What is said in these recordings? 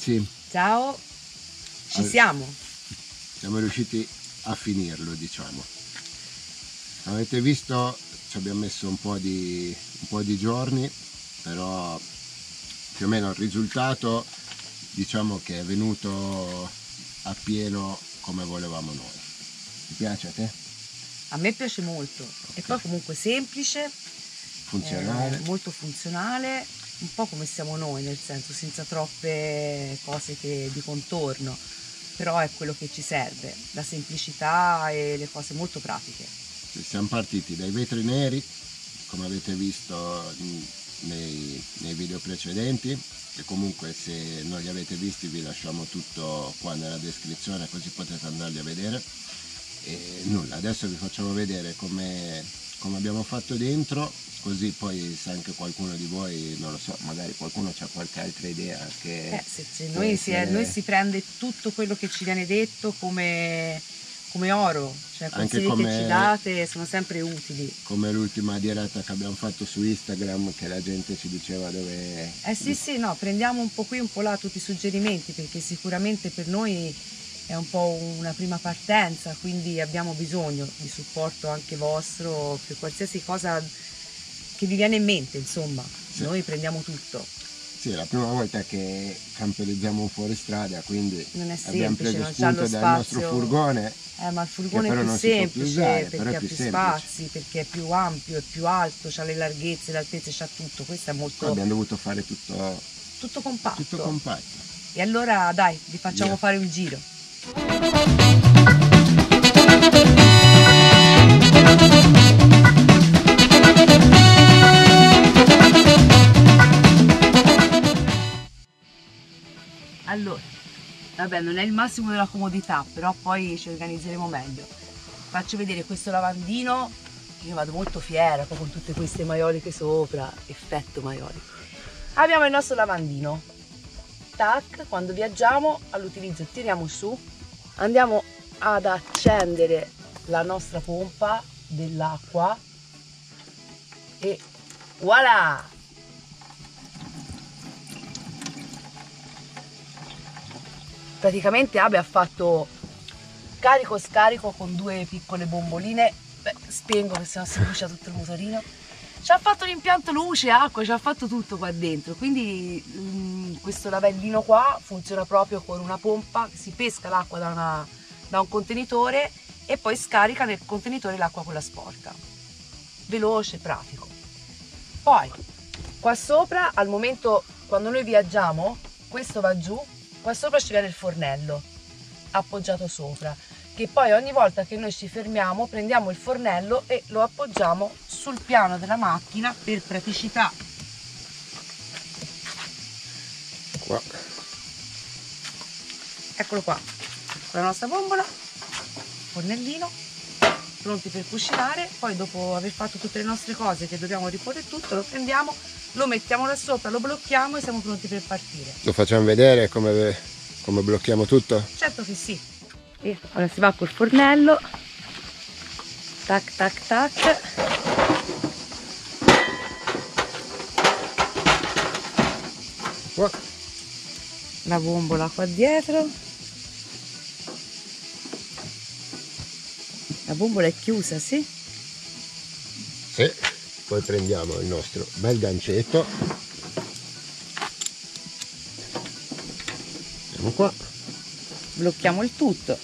ragazzi. Ciao, ci siamo. Siamo riusciti a finirlo, diciamo. Avete visto, ci abbiamo messo un po' di giorni, però più o meno il risultato diciamo che è venuto appieno come volevamo noi. Ti piace a te? A me piace molto. Okay. E poi comunque semplice, funzionale, molto funzionale, un po' come siamo noi, nel senso senza troppe cose di contorno, però è quello che ci serve, la semplicità e le cose molto pratiche. Siamo partiti dai vetri neri, come avete visto nei video precedenti, e comunque se non li avete visti vi lasciamo tutto qua nella descrizione, così potete andarli a vedere. E nulla, adesso vi facciamo vedere come abbiamo fatto dentro, così poi se anche qualcuno di voi, non lo so, magari qualcuno ha qualche altra idea che se noi si prende tutto quello che ci viene detto come oro, cioè consigli che ci date sono sempre utili. Come l'ultima diretta che abbiamo fatto su Instagram, che la gente ci diceva dove... sì, no, prendiamo un po' qui, un po' là tutti i suggerimenti, perché sicuramente per noi è un po' una prima partenza, quindi abbiamo bisogno di supporto anche vostro per qualsiasi cosa che vi viene in mente, insomma. Sì. Noi prendiamo tutto. Sì, è la prima volta che camperizziamo un fuoristrada, quindi non è semplice, abbiamo preso spunto dal nostro furgone. Ma il furgone è più semplice, perché ha più spazi, perché è più ampio, è più alto, ha le larghezze, le altezze, c'ha tutto. Questo è molto... Abbiamo dovuto fare tutto compatto. Tutto compatto. E allora dai, vi facciamo fare un giro. Allora, vabbè, non è il massimo della comodità, però poi ci organizzeremo meglio. Faccio vedere questo lavandino, io vado molto fiera poi con tutte queste maioliche sopra, effetto maiolico. Abbiamo il nostro lavandino, tac, quando viaggiamo all'utilizzo tiriamo su, andiamo ad accendere la nostra pompa dell'acqua e voilà! Praticamente Abe ha fatto carico scarico con due piccole bomboline. Spengo che sennò si brucia tutto il motorino. Ci ha fatto l'impianto luce, acqua, ci ha fatto tutto qua dentro, quindi questo lavandino qua funziona proprio con una pompa, si pesca l'acqua da un contenitore e poi scarica nel contenitore l'acqua quella sporca. Veloce, pratico. Poi qua sopra, al momento quando noi viaggiamo, questo va giù, qua sopra ci viene il fornello appoggiato sopra, che poi ogni volta che noi ci fermiamo prendiamo il fornello e lo appoggiamo sul piano della macchina per praticità. Qua. Eccolo qua, con la nostra bombola, fornellino, pronti per cucinare. Poi dopo aver fatto tutte le nostre cose che dobbiamo riporre tutto, lo prendiamo, lo mettiamo là sopra, lo blocchiamo e siamo pronti per partire. Lo facciamo vedere come blocchiamo tutto? Certo che sì. E ora si va col fornello, tac tac tac. Qua. La bombola qua dietro. La bombola è chiusa, sì? Sì, poi prendiamo il nostro bel gancetto. Andiamo qua. Blocchiamo il tutto.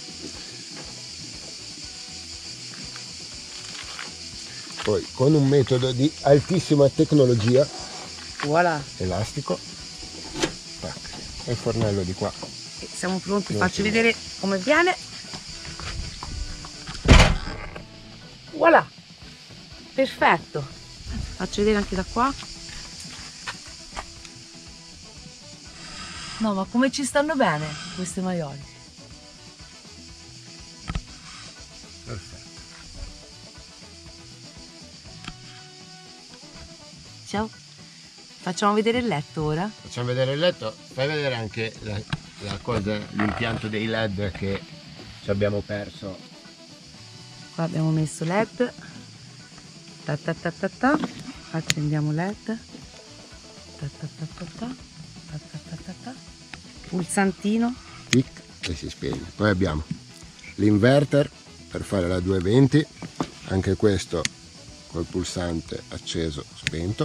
Poi con un metodo di altissima tecnologia, voilà, elastico, tac, e il fornello di qua. E siamo pronti, faccio vedere come viene. Voilà, perfetto. Faccio vedere anche da qua. No, ma come ci stanno bene queste maiole? Perfetto. Ciao. Facciamo vedere il letto ora. Facciamo vedere il letto, fai vedere anche la cosa, l'impianto dei LED che ci abbiamo perso. Qua abbiamo messo LED. Ta ta ta ta ta. Accendiamo LED. Ta ta ta ta ta. Ta ta ta ta ta. pulsantino, tic, e si spegne. Poi abbiamo l'inverter per fare la 220, anche questo col pulsante acceso spento.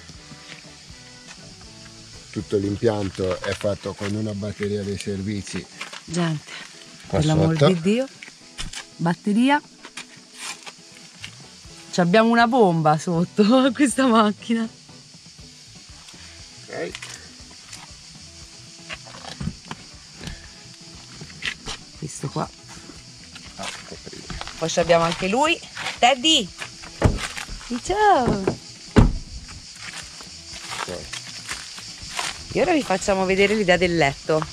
Tutto l'impianto è fatto con una batteria dei servizi, gente, qua per l'amor sotto. di Dio, batteria. Ci abbiamo una bomba sotto a questa macchina. Ok. Questo qua. Ah, coprire. Poi ci abbiamo anche lui, Teddy. Ciao. Ok. E ora vi facciamo vedere l'idea del letto.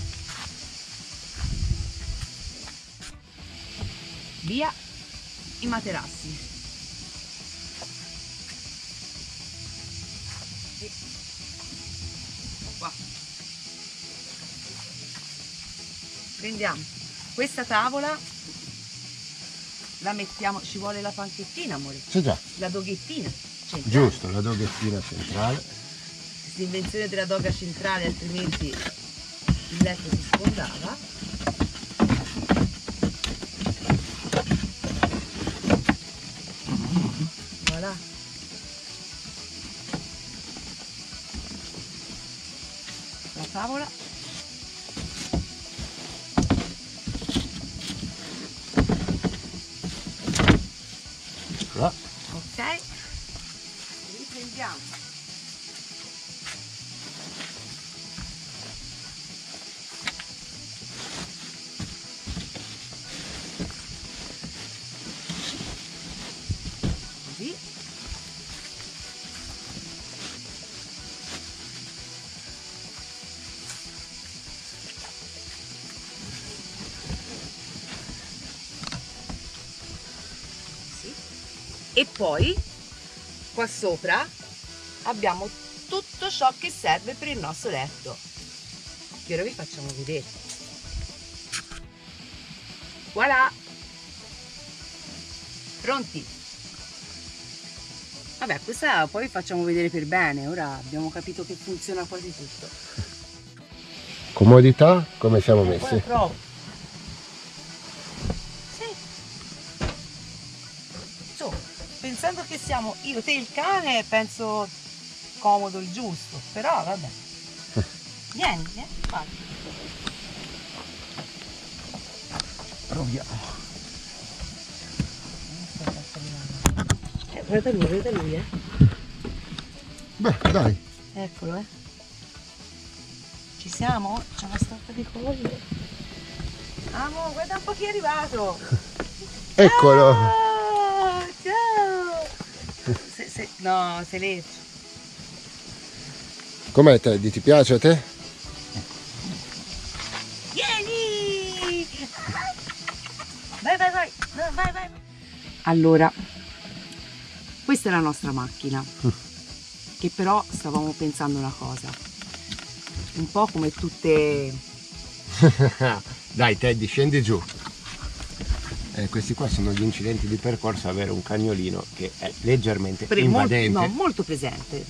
Via i materassi. Qua. Prendiamo questa tavola, la mettiamo, ci vuole la panchettina, amore. Sì, già. La doghettina centrale. Giusto, la doghettina centrale. Questa invenzione della doga centrale, altrimenti il letto si sfondava. Voilà. La tavola. Là. Ok. Riprendiamo. Così. Sì. E poi qua sopra abbiamo tutto ciò che serve per il nostro letto, che ora vi facciamo vedere. Voilà, pronti? Vabbè, questa poi vi facciamo vedere per bene. Ora abbiamo capito che funziona quasi tutto. Comodità, come siamo Poi messi? provo. Sì. Insomma, pensando che siamo io, te e il cane, penso comodo il giusto, però vabbè. Vieni, vai. Proviamo. Guarda lui, Beh, dai. Eccolo, Ci siamo? C'è una storta di collo. Amo, guarda un po' chi è arrivato. Eccolo. Oh, ciao. No, se legge. Com'è Teddy? Ti piace a te? Vieni! Vai. No, vai. Allora, questa è la nostra macchina. Che però stavamo pensando una cosa. Un po' come tutte... Dai Teddy, scendi giù. Questi qua sono gli incidenti di percorso, avere un cagnolino che è leggermente invadente. Molto presente.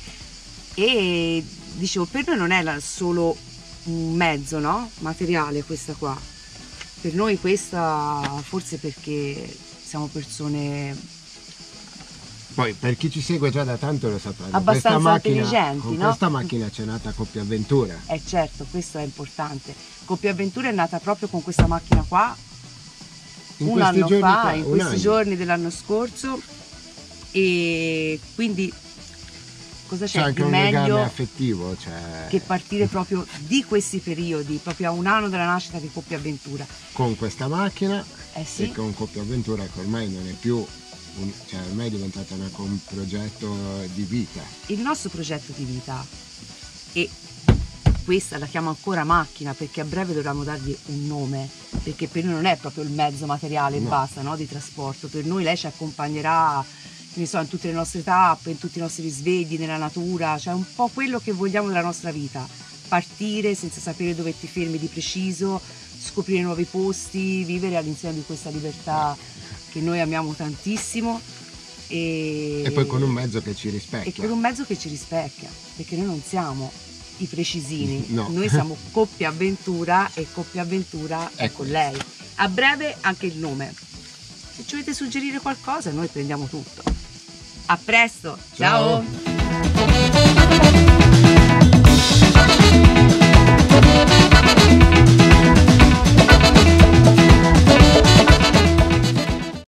E dicevo, per noi non è solo un mezzo, no? Materiale questa qua. Per noi questa, forse perché siamo persone... Poi per chi ci segue già da tanto lo saprà. abbastanza intelligenti, con no? questa macchina c'è nata Coppia Avventura. Certo, questo è importante. Coppia Avventura è nata proprio con questa macchina qua, un anno fa, in questi giorni dell'anno scorso, e quindi cosa c'è anche di un legame meglio affettivo, che partire proprio di questi periodi, proprio a un anno dalla nascita di Coppia Avventura. Con questa macchina Sì. e con Coppia Avventura, che ormai non è più ormai è diventata un progetto di vita. Il nostro progetto di vita, e questa la chiamo ancora macchina perché a breve dovremo dargli un nome, perché per noi non è proprio il mezzo materiale e basta, no, di trasporto. Per noi lei ci accompagnerà, che ne so, in tutte le nostre tappe, in tutti i nostri risvegli, nella natura, cioè un po' quello che vogliamo della nostra vita. Partire senza sapere dove ti fermi di preciso, scoprire nuovi posti, vivere all'interno di questa libertà che noi amiamo tantissimo, e poi con un mezzo che ci rispecchia. E con un mezzo che ci rispecchia, perché noi non siamo i precisini. No. Noi siamo Coppia Avventura e Coppia Avventura è con lei. A breve anche il nome. Se ci volete suggerire qualcosa, noi prendiamo tutto. A presto, ciao.